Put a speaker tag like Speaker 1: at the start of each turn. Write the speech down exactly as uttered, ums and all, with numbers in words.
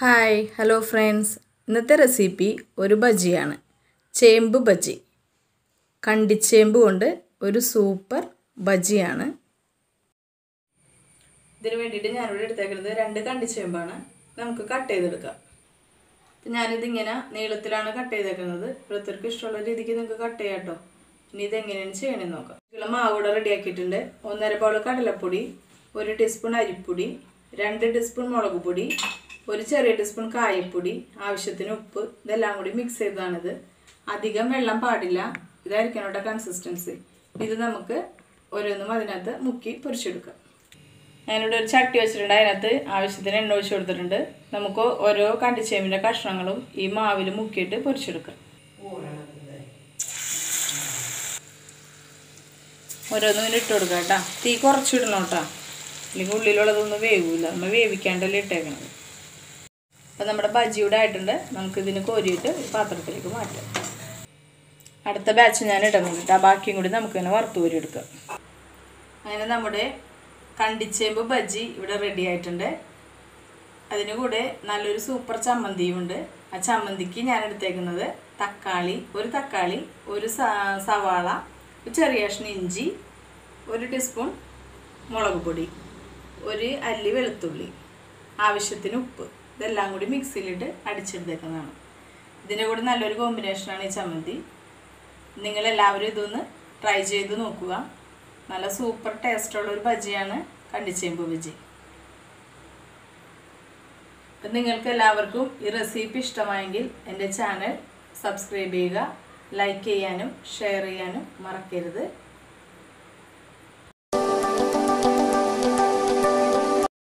Speaker 1: Hi hello friends, ഇന്നത്തെ recipe ഒരു ബജിയാണ്. ചേമ്പ് ബജി. കണ്ടിച്ചേമ്പ് കൊണ്ട് ഒരു സൂപ്പർ ബജിയാണ്. ഇതിന് വേണ്ടിയിട്ട് ഞാനിവിടെ എടുത്തേക്കുന്നത് രണ്ട് കണ്ടിച്ചേമ്പാണ്. നമുക്ക് കട്ട് ചെയ്തെടുക്കാം. അപ്പം ഞാനിതിങ്ങനെ നീളത്തിലാണ് കട്ട് ചെയ്തേക്കുന്നത്. ഓരോരുത്തർക്ക് ഇഷ്ടമുള്ള രീതിക്ക് നിങ്ങൾക്ക് കട്ട് ചെയ്യാം കേട്ടോ. ഇനി ഇതെങ്ങനെയാണ് ചെയ്യണമെന്ന് നോക്കാം. ഇതിലുള്ള മാവ് കൂടെ റെഡിയാക്കിയിട്ടുണ്ട്. ഒന്നര ബൗൾ കടലപ്പൊടി, ഒരു ടീസ്പൂൺ അരിപ്പൊടി, രണ്ട് ടീസ്പൂൺ മുളക് പൊടി, ഒരു ചെറിയ ടീസ്പൂൺ കായപ്പൊടി, ആവശ്യത്തിന് ഉപ്പ്, ഇതെല്ലാം കൂടി മിക്സ് ചെയ്തതാണിത്. അധികം വെള്ളം പാടില്ല. ഇതായിരിക്കണം കേട്ടോ കൺസിസ്റ്റൻസി. ഇത് നമുക്ക് ഓരോന്നും അതിനകത്ത് മുക്കി പൊരിച്ചെടുക്കാം. ഞാനിവിടെ ഒരു ചട്ടി വെച്ചിട്ടുണ്ട്. അതിനകത്ത് ആവശ്യത്തിന് എണ്ണ ഒഴിച്ച് കൊടുത്തിട്ടുണ്ട്. നമുക്ക് ഓരോ കണ്ടിച്ചേമ്പിൻ്റെ കഷ്ണങ്ങളും ഈ മാവിൽ മുക്കിയിട്ട് പൊരിച്ചെടുക്കാം. ഓരോന്നും ഇങ്ങനെ ഇട്ട് കൊടുക്കാം കേട്ടോ. തീ കുറച്ചിടണം കേട്ടോ, അല്ലെങ്കിൽ ഉള്ളിലുള്ളതൊന്നും വേവില്ല. നമ്മൾ വേവിക്കാണ്ടല്ലേ ഇട്ടേക്കണത്. അപ്പം നമ്മുടെ ബജിയുടെ ആയിട്ടുണ്ട്. നമുക്കിതിന് കോരിയിട്ട് പാത്രത്തിലേക്ക് മാറ്റാം. അടുത്ത ബാച്ച് ഞാൻ ഇടുന്നുണ്ട് കേട്ടോ. ബാക്കിയും കൂടി നമുക്കിങ്ങനെ വറുത്ത് കോരി എടുക്കാം. അങ്ങനെ നമ്മുടെ കണ്ടിച്ചേമ്പ് ബജി ഇവിടെ റെഡി ആയിട്ടുണ്ട്. അതിന് കൂടെ നല്ലൊരു സൂപ്പർ ചമ്മന്തിയും ഉണ്ട്. ആ ചമ്മന്തിക്ക് ഞാൻ എടുത്തേക്കുന്നത് തക്കാളി, ഒരു തക്കാളി, ഒരു സവാള, ഒരു ചെറിയ കഷ്ണം ഇഞ്ചി, ഒരു ടീസ്പൂൺ മുളക് പൊടി, ഒരു അല്ലി വെളുത്തുള്ളി, ആവശ്യത്തിന് ഉപ്പ്, ഇതെല്ലാം കൂടി മിക്സിയിലിട്ട് അടിച്ചെടുത്തേക്കുന്നതാണ്. ഇതിൻ്റെ കൂടെ നല്ലൊരു കോമ്പിനേഷനാണ് ഈ ചമ്മന്തി. നിങ്ങളെല്ലാവരും ഇതൊന്ന് ട്രൈ ചെയ്ത് നോക്കുക. നല്ല സൂപ്പർ ടേസ്റ്റുള്ള ഒരു ബജിയാണ് കണ്ടിച്ചേമ്പ് ബജി. അപ്പം നിങ്ങൾക്ക് എല്ലാവർക്കും ഈ റെസിപ്പി ഇഷ്ടമായെങ്കിൽ എൻ്റെ ചാനൽ സബ്സ്ക്രൈബ് ചെയ്യുക, ലൈക്ക് ചെയ്യാനും ഷെയർ ചെയ്യാനും മറക്കരുത്.